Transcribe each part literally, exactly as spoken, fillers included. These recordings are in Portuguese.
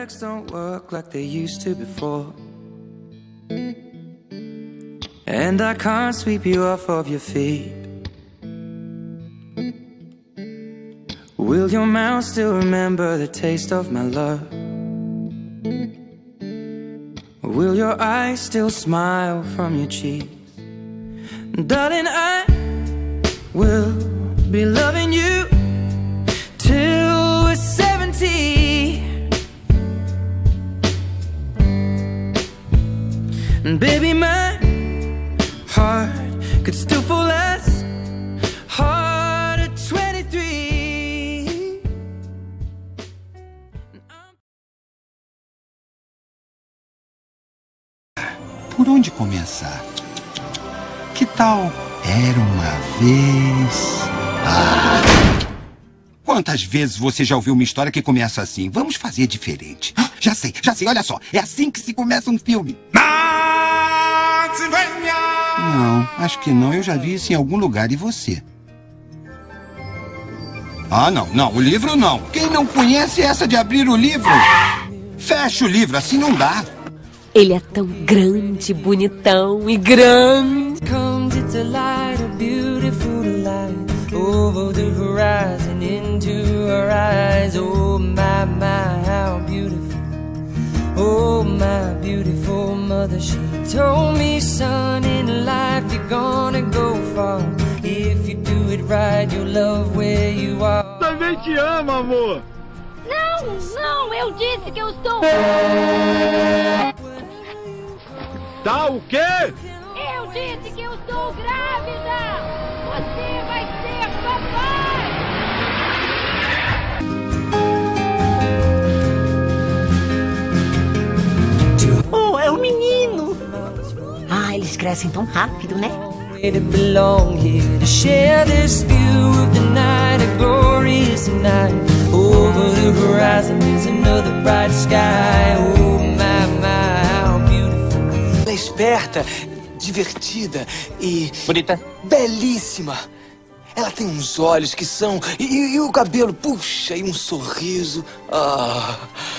legs don't work like they used to before. And I can't sweep you off of your feet. Will your mouth still remember the taste of my love? Will your eyes still smile from your cheeks? Darling, I will be loving you till we're seventy. And baby, my heart could still fall as hard at twenty-three. Por onde começar? Que tal Era Uma Vez? Ah! Quantas vezes você já ouviu uma história que começa assim? Vamos fazer diferente. Ah, já sei, já sei, olha só. É assim que se começa um filme. Não, acho que não. Eu já vi isso em algum lugar. E você? Ah, não, não. O livro não. Quem não conhece essa de abrir o livro? Fecha o livro, assim não dá. Ele é tão grande, bonitão e grande. Comes, it's a light, a beautiful light, over the horizon, into her eyes. Oh my, my, how beautiful. Oh my beautiful mother, she told me, son, in life you're gonna go far. If you do it right, you'll love where you are. Também te amo, amor. Não, não, eu disse que eu estou... Tá o quê? Eu disse que eu estou grávida! Você vai ser papai! Oh, é um menino! Ah, eles crescem tão rápido, né? To belong here, to share this view of the night, a glorious night. Over the horizon is another bright sky. Oh my, my, how beautiful. Ela é esperta, divertida e... bonita. Belíssima. Ela tem uns olhos que são... E, e, e o cabelo, puxa, e um sorriso. Ah...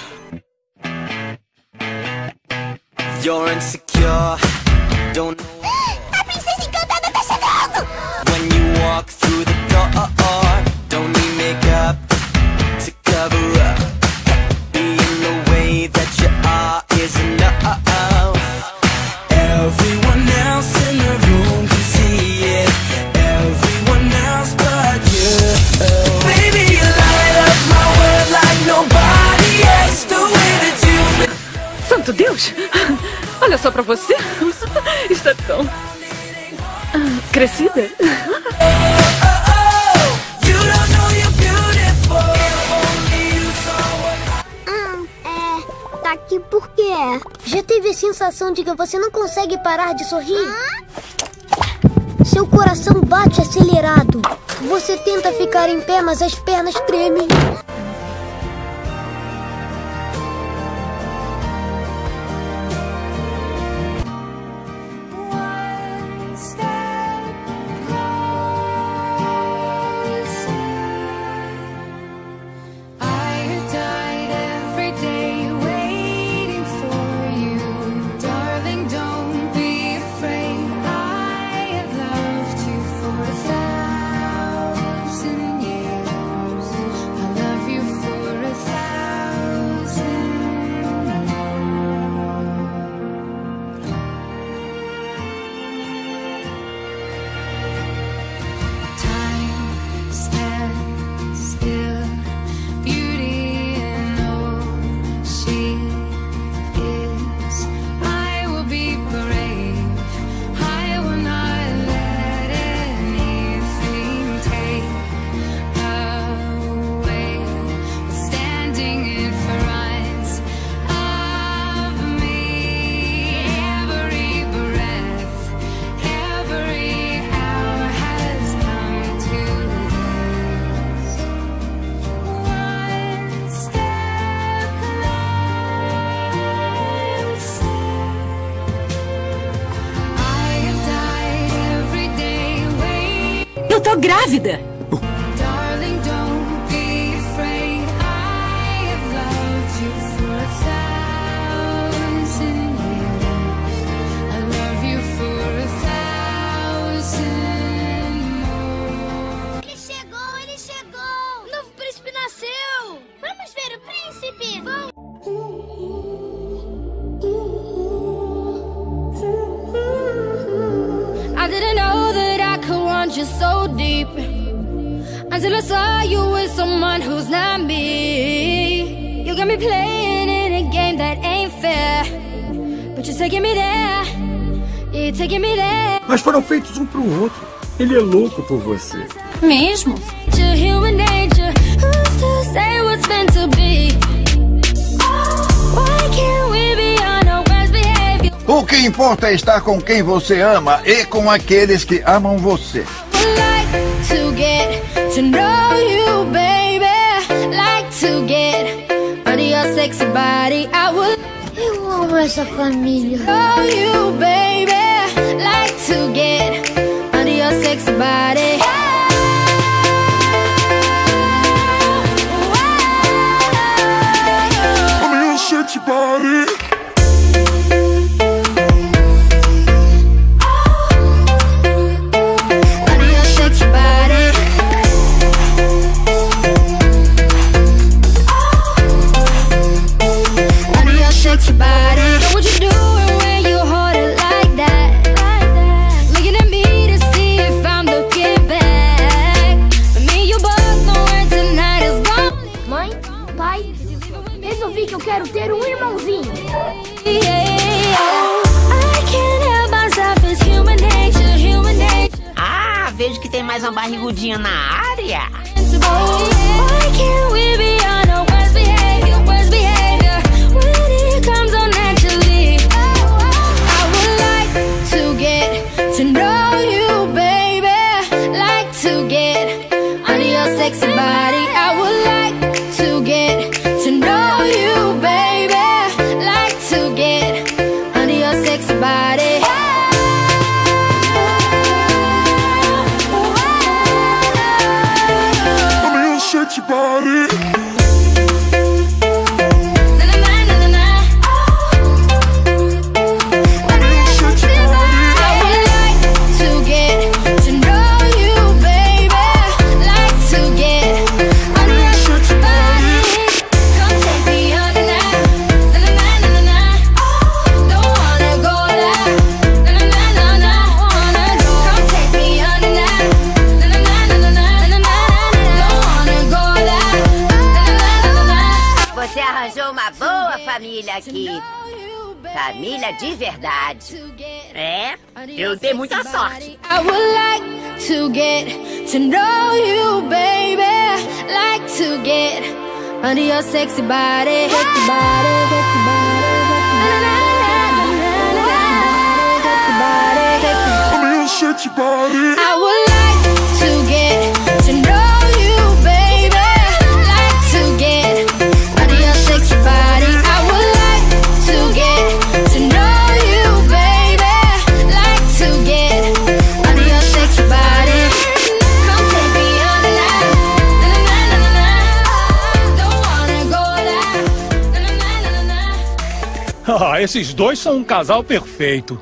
You're insecure, don't know. A princesa encantada tá chegando! When you walk through the door, don't need makeup to cover up. Being the way that you are is enough. Everyone else in the room can see it. Everyone else but you. Baby, you light up my world like nobody else. The way that you feel. Santo Deus! Olha só pra você! Está tão... crescida? Ah, é... Tá aqui por quê? Já teve a sensação de que você não consegue parar de sorrir? Ah? Seu coração bate acelerado. Você tenta ficar em pé, mas as pernas tremem. Eu tô grávida! Darling, don't be afraid. I have loved you for a want you so deep, until I saw you with someone who's not me. You got me playing in a game that ain't fair, but you're taking me there, you're taking me there. Mas foram feitos um pro outro. Ele é louco por você. Mesmo? Human nature, who's to say what's meant to be? Why can't we be on our best behavior? O que importa é estar com quem você ama e com aqueles que amam você. Like to get to know you, baby. Like to get under your sexy body. I would. Eu amo essa família. Know you, baby. Like to get under your sexy body. Under your sexy body. Resolvi que eu quero ter um irmãozinho. Ah, vejo que tem mais uma barrigudinha na área. Família aqui. Família de verdade. É, eu dei muita sorte. I would like to get to know you, baby. Like to get under your sexy body. Sexy body, sexy body. Under your sexy body. I would like to get to know you, baby. Like to get under your sexy body. Ah, esses dois são um casal perfeito.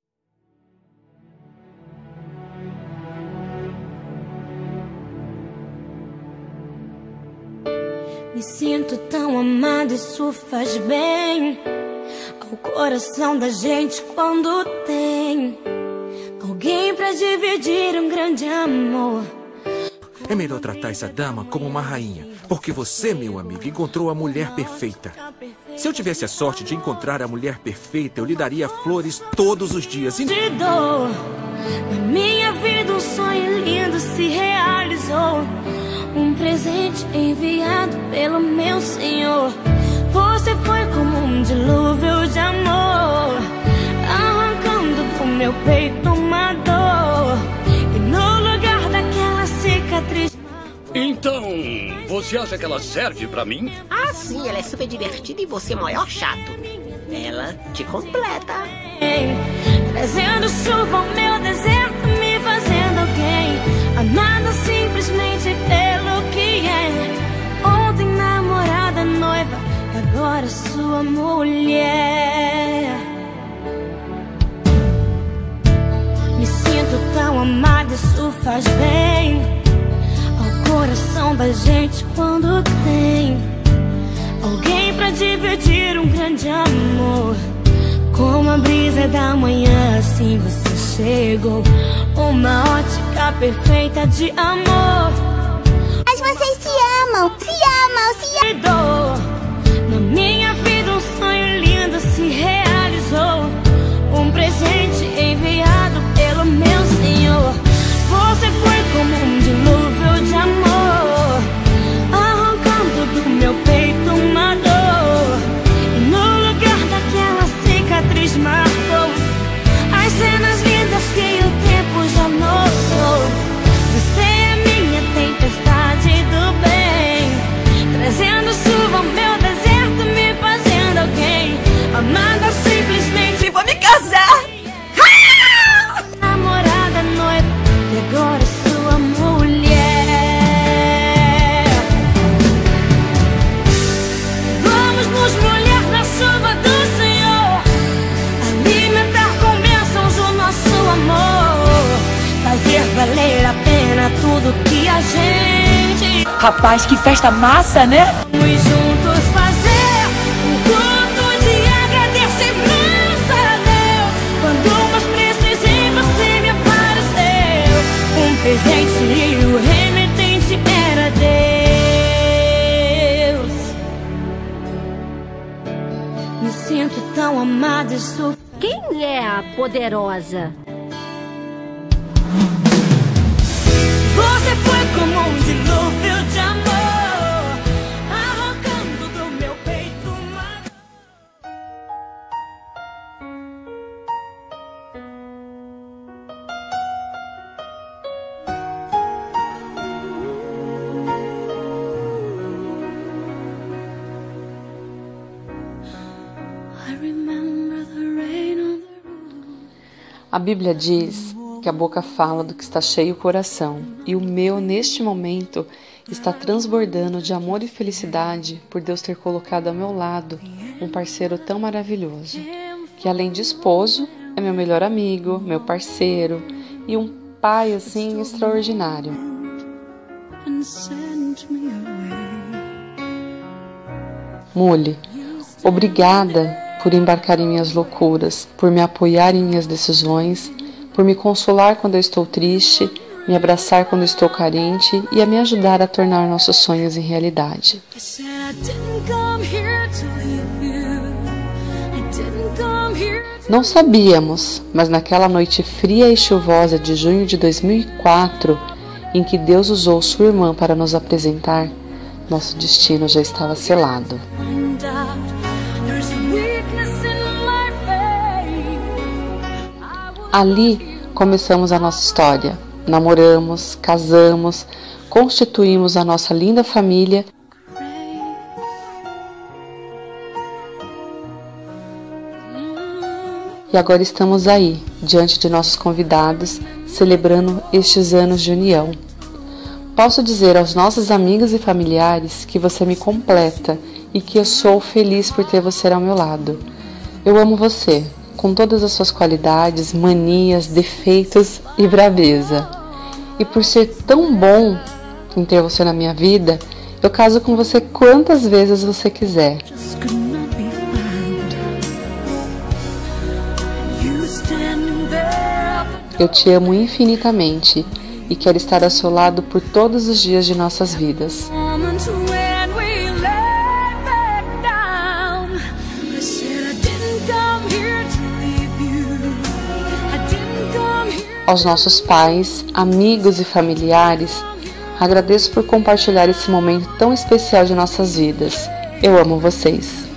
Me sinto tão amado, isso faz bem ao coração da gente quando tem alguém pra dividir um grande amor. É melhor tratar essa dama como uma rainha, porque você, meu amigo, encontrou a mulher perfeita. Se eu tivesse a sorte de encontrar a mulher perfeita, eu lhe daria flores todos os dias. E... Te dou, na minha vida um sonho lindo se realizou. Um presente enviado pelo meu Senhor. Você foi como um dilúvio de amor, arrancando do meu peito uma dor. E no lugar daquela cicatriz. Então, você acha que ela serve pra mim? Ah, sim, ela é super divertida e você é o maior chato. Ela te completa. Trazendo chuva ao meu deserto, me fazendo alguém amada simplesmente pelo que é. Ontem namorada, noiva, agora sua mulher. Me sinto tão amada, isso faz bem ao coração da gente quando tem alguém pra dividir um grande amor. Como a brisa da manhã, assim você chegou. uma ótica perfeita de amor. Mas vocês se amam, se amam, se amam. Na minha vida um sonho lindo se realizou, um presente enviado pelo meu Senhor. Você foi como um dilúvio de amor, arrancando do meu peito uma dor, e no lugar daquela cicatriz marcou as cenas lindas que o tempo já notou. Você é minha tempestade do bem, trazendo chuva ao meu deserto, me fazendo alguém, amada simplesmente. Vou me casar! Namorada, noiva, e agora sua mulher. Vamos nos molhar na chuva do Senhor, alimentar com bênçãos o nosso amor, fazer valer a pena tudo que a gente. Rapaz, que festa massa, né? Vamos juntos fazer um culto de agradecimento a Deus, quando mais precisei você me apareceu, um presente e o remetente era Deus. Me sinto tão amada e sou... Quem é a poderosa? Você foi como um dilúvio de amor, arrancando do meu peito uma... A Bíblia diz que a boca fala do que está cheio o coração, e o meu, neste momento, está transbordando de amor e felicidade por Deus ter colocado ao meu lado um parceiro tão maravilhoso, que além de esposo, é meu melhor amigo, meu parceiro e um pai assim extraordinário. Mule, obrigada por embarcar em minhas loucuras, por me apoiar em minhas decisões, por me consolar quando eu estou triste, me abraçar quando eu estou carente e a me ajudar a tornar nossos sonhos em realidade. Não sabíamos, mas naquela noite fria e chuvosa de junho de dois mil e quatro, em que Deus usou sua irmã para nos apresentar, nosso destino já estava selado. Ali começamos a nossa história. Namoramos, casamos, constituímos a nossa linda família. E agora estamos aí, diante de nossos convidados, celebrando estes anos de união. Posso dizer aos nossos amigos e familiares que você me completa e que eu sou feliz por ter você ao meu lado. Eu amo você, com todas as suas qualidades, manias, defeitos e braveza. E por ser tão bom em ter você na minha vida, eu caso com você quantas vezes você quiser. Eu te amo infinitamente e quero estar ao seu lado por todos os dias de nossas vidas. Aos nossos pais, amigos e familiares, agradeço por compartilhar esse momento tão especial de nossas vidas. Eu amo vocês.